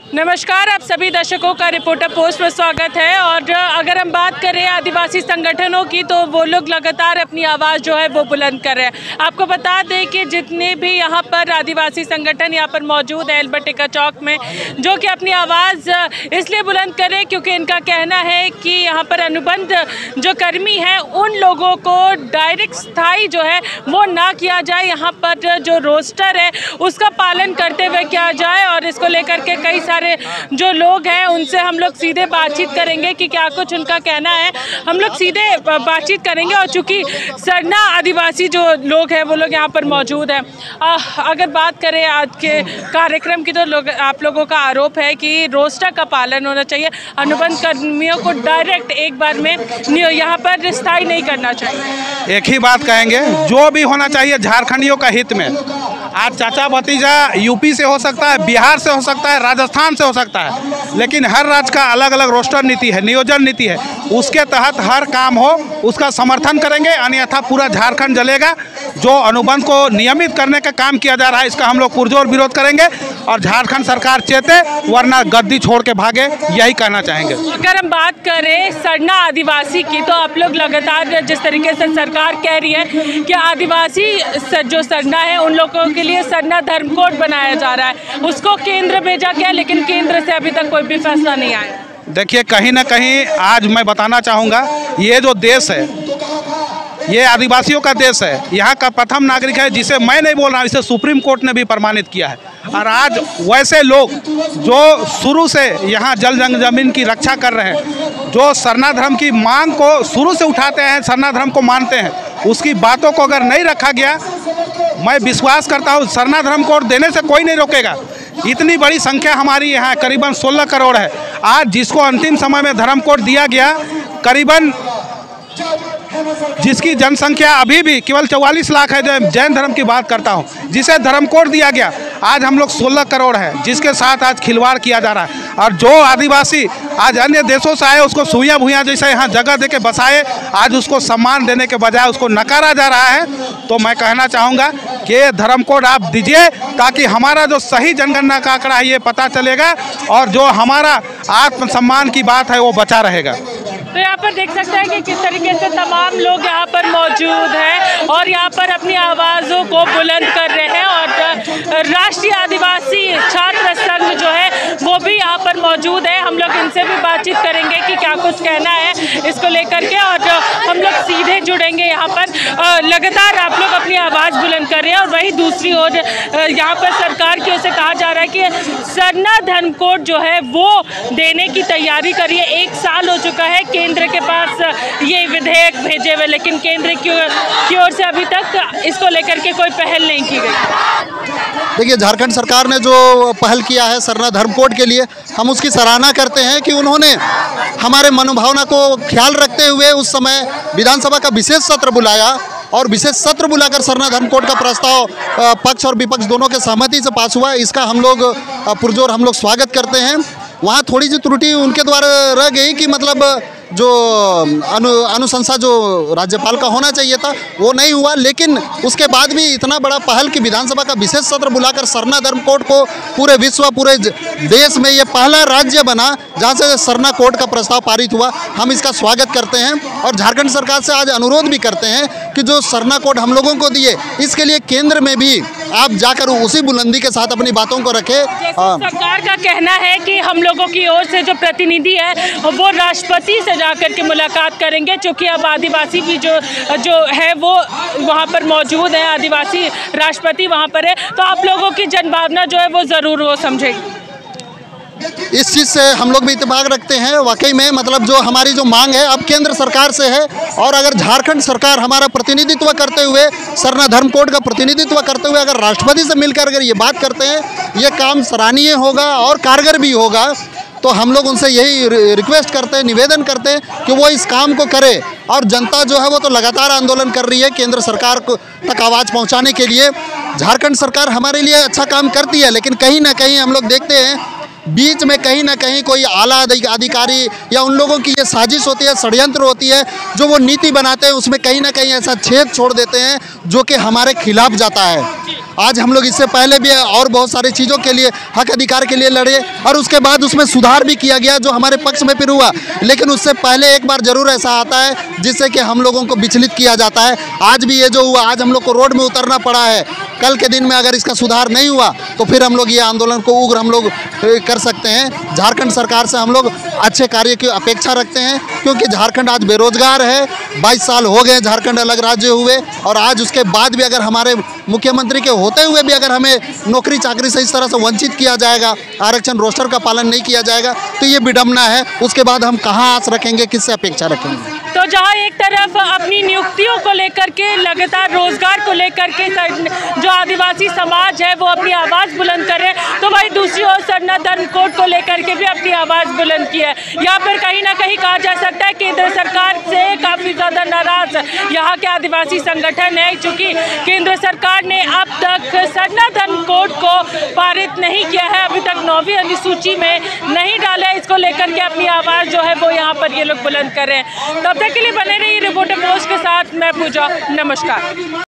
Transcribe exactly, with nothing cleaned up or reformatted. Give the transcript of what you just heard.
नमस्कार, आप सभी दर्शकों का रिपोर्टर पोस्ट में स्वागत है। और अगर हम बात करें आदिवासी संगठनों की तो वो लोग लगातार अपनी आवाज़ जो है वो बुलंद कर रहे हैं। आपको बता दें कि जितने भी यहाँ पर आदिवासी संगठन यहाँ पर मौजूद है एल्बर्ट चौक में, जो कि अपनी आवाज़ इसलिए बुलंद कर रहे हैं क्योंकि इनका कहना है कि यहाँ पर अनुबंध जो कर्मी हैं उन लोगों को डायरेक्ट स्थायी जो है वो ना किया जाए, यहाँ पर जो रोस्टर है उसका पालन करते हुए किया जाए। और इसको लेकर के कई सारे जो लोग हैं उनसे हम लोग सीधे बातचीत करेंगे कि क्या कुछ उनका कहना है। हम लोग सीधे बातचीत करेंगे और चूंकि सरना आदिवासी जो लोग हैं वो लोग यहाँ पर मौजूद हैं। अगर बात करें आज के कार्यक्रम की तो लोग आप लोगों का आरोप है कि रोस्टर का पालन होना चाहिए, अनुबंध कर्मियों को डायरेक्ट एक बार में यहाँ पर स्थायी नहीं करना चाहिए। एक ही बात कहेंगे, जो भी होना चाहिए झारखंडियों का हित में। आज चाचा भतीजा यूपी से हो सकता है, बिहार से हो सकता है, राजस्थान से हो सकता है, लेकिन हर राज्य का अलग अलग रोस्टर नीति है, नियोजन नीति है। उसके तहत हर काम हो उसका समर्थन करेंगे, अन्यथा पूरा झारखंड जलेगा। जो अनुबंध को नियमित करने का काम किया जा रहा है इसका हम लोग पुरजोर विरोध करेंगे और झारखंड सरकार चेते वरना गद्दी छोड़ के भागे, यही कहना चाहेंगे। अगर हम बात करें सरना आदिवासी की तो आप लोग लगातार जिस तरीके से सरकार कह रही है कि आदिवासी जो सरना है उन लोगों के लिए सरना धर्म कोड बनाया जा रहा है, उसको केंद्र भेजा गया लेकिन केंद्र से अभी तक कोई भी फैसला नहीं आया। देखिए, कहीं ना कहीं आज मैं बताना चाहूँगा, ये जो देश है ये आदिवासियों का देश है, यहाँ का प्रथम नागरिक है, जिसे मैं नहीं बोल रहा, इसे सुप्रीम कोर्ट ने भी प्रमाणित किया है। और आज वैसे लोग जो शुरू से यहाँ जल जंग जमीन की रक्षा कर रहे हैं, जो सरना धर्म की मांग को शुरू से उठाते हैं, सरना धर्म को मानते हैं, उसकी बातों को अगर नहीं रखा गया, मैं विश्वास करता हूँ सरना धर्म कोड देने से कोई नहीं रोकेगा। इतनी बड़ी संख्या हमारी यहाँ करीबन सोलह करोड़ है। आज जिसको अंतिम समय में धर्म कोड दिया गया, करीबन जिसकी जनसंख्या अभी भी केवल चौवालीस लाख है, जो जैन धर्म की बात करता हूँ, जिसे धर्म कोड दिया गया, आज हम लोग सोलह करोड़ हैं, जिसके साथ आज खिलवाड़ किया जा रहा है। और जो आदिवासी आज अन्य देशों से आए उसको सुइयाँ भुइयाँ जैसे यहाँ जगह दे के बसाए, आज उसको सम्मान देने के बजाय उसको नकारा जा रहा है। तो मैं कहना चाहूँगा कि धर्म कोड आप दीजिए ताकि हमारा जो सही जनगणना का आंकड़ा है ये पता चलेगा और जो हमारा आत्मसम्मान की बात है वो बचा रहेगा। तो यहाँ पर देख सकते हैं कि किस तरीके से तमाम लोग यहाँ पर मौजूद हैं और यहाँ पर अपनी आवाज़ों को बुलंद कर रहे हैं। और राष्ट्रीय आदिवासी छात्र संघ जो है वो भी यहाँ पर मौजूद है। हम लोग इनसे भी बातचीत करेंगे कि क्या कुछ कहना है इसको लेकर के, और हम लोग सीधे जुड़ेंगे यहाँ पर। लगातार आप लोग अपनी आवाज़ बुलंद कर रहे हैं और वही दूसरी ओर यहाँ पर सरकार की ओर से कहा जा रहा है कि सरना धर्म कोड जो है वो देने की तैयारी करिए। एक साल हो चुका है केंद्र के पास ये विधेयक भेजे हुए, लेकिन केंद्र की ओर से अभी तक इसको लेकर के कोई पहल नहीं की गई। देखिए, झारखंड सरकार ने जो पहल किया है सरना धर्म कोड के लिए, हम उसकी सराहना करते हैं कि उन्होंने हमारे मनोभावना को ख्याल रखते हुए उस समय विधानसभा का विशेष सत्र बुलाया और विशेष सत्र बुलाकर सरना धर्म कोड का प्रस्ताव पक्ष और विपक्ष दोनों के सहमति से पास हुआ। इसका हम लोग पुरजोर हम लोग स्वागत करते हैं। वहाँ थोड़ी सी त्रुटि उनके द्वारा रह गई कि मतलब जो अनु अनुशंसा जो राज्यपाल का होना चाहिए था वो नहीं हुआ, लेकिन उसके बाद भी इतना बड़ा पहल कि विधानसभा का विशेष सत्र बुलाकर सरना धर्म कोड को पूरे विश्व पूरे देश में ये पहला राज्य बना जहाँ से सरना कोड का प्रस्ताव पारित हुआ। हम इसका स्वागत करते हैं और झारखंड सरकार से आज अनुरोध भी करते हैं कि जो सरना कोड हम लोगों को दिए, इसके लिए केंद्र में भी आप जाकर उसी बुलंदी के साथ अपनी बातों को रखें। सरकार का कहना है कि हम लोगों की ओर से जो प्रतिनिधि है वो राष्ट्रपति से जाकर के मुलाकात करेंगे, क्योंकि अब आदिवासी भी जो जो है वो वहाँ पर मौजूद है, आदिवासी राष्ट्रपति वहाँ पर है। तो आप लोगों की जनभावना जो है वो ज़रूर वो समझेगी। इस चीज़ से हम लोग भी इत्तेफाक रखते हैं। वाकई में मतलब जो हमारी जो मांग है अब केंद्र सरकार से है, और अगर झारखंड सरकार हमारा प्रतिनिधित्व करते हुए सरना धर्म कोड का प्रतिनिधित्व करते हुए अगर राष्ट्रपति से मिलकर अगर ये बात करते हैं, ये काम सराहनीय होगा और कारगर भी होगा। तो हम लोग उनसे यही रिक्वेस्ट करते हैं, निवेदन करते हैं कि वो इस काम को करे। और जनता जो है वो तो लगातार आंदोलन कर रही है केंद्र सरकार को तक आवाज़ पहुंचाने के लिए। झारखंड सरकार हमारे लिए अच्छा काम करती है, लेकिन कहीं ना कहीं हम लोग देखते हैं बीच में कहीं ना कहीं कोई आला अधिकारी या उन लोगों की ये साजिश होती है, षड्यंत्र होती है, जो वो नीति बनाते हैं उसमें कहीं ना कहीं ऐसा छेद छोड़ देते हैं जो कि हमारे खिलाफ जाता है। आज हम लोग इससे पहले भी और बहुत सारी चीज़ों के लिए, हक अधिकार के लिए लड़े और उसके बाद उसमें सुधार भी किया गया जो हमारे पक्ष में फिर हुआ। लेकिन उससे पहले एक बार ज़रूर ऐसा आता है जिससे कि हम लोगों को विचलित किया जाता है। आज भी ये जो हुआ, आज हम लोग को रोड में उतरना पड़ा है। कल के दिन में अगर इसका सुधार नहीं हुआ तो फिर हम लोग ये आंदोलन को उग्र हम लोग कर सकते हैं। झारखंड सरकार से हम लोग अच्छे कार्य की अपेक्षा रखते हैं क्योंकि झारखंड आज बेरोजगार है। बाईस साल हो गए झारखंड अलग राज्य हुए और आज उसके बाद भी अगर हमारे मुख्यमंत्री के होते हुए भी अगर हमें नौकरी चाकरी से इस तरह से वंचित किया जाएगा, आरक्षण रोस्टर का पालन नहीं किया जाएगा तो ये विडंबना है। उसके बाद हम कहाँ आस रखेंगे, किससे अपेक्षा रखेंगे? तो जहां एक तरफ अपनी नियुक्तियों को लेकर के, लगातार रोजगार को लेकर के जो आदिवासी समाज है वो अपनी आवाज़ बुलंद कर रहे हैं, तो वहीं दूसरी ओर सरना धर्म कोड को लेकर के भी अपनी आवाज़ बुलंद की है। यहाँ पर कहीं ना कहीं कहा जा सकता है केंद्र सरकार से काफ़ी ज़्यादा नाराज यहाँ के आदिवासी संगठन है, चूँकि केंद्र सरकार ने अब तक सरना धर्म कोड को पारित नहीं किया है, अभी तक नौवीं अनुसूची में नहीं डाला है। इसको लेकर के अपनी आवाज़ जो है वो यहाँ पर ये लोग बुलंद कर रहे हैं। तब तक के लिए बने रहिए रिपोर्टर पोस्ट के साथ, मैं पूजा, नमस्कार।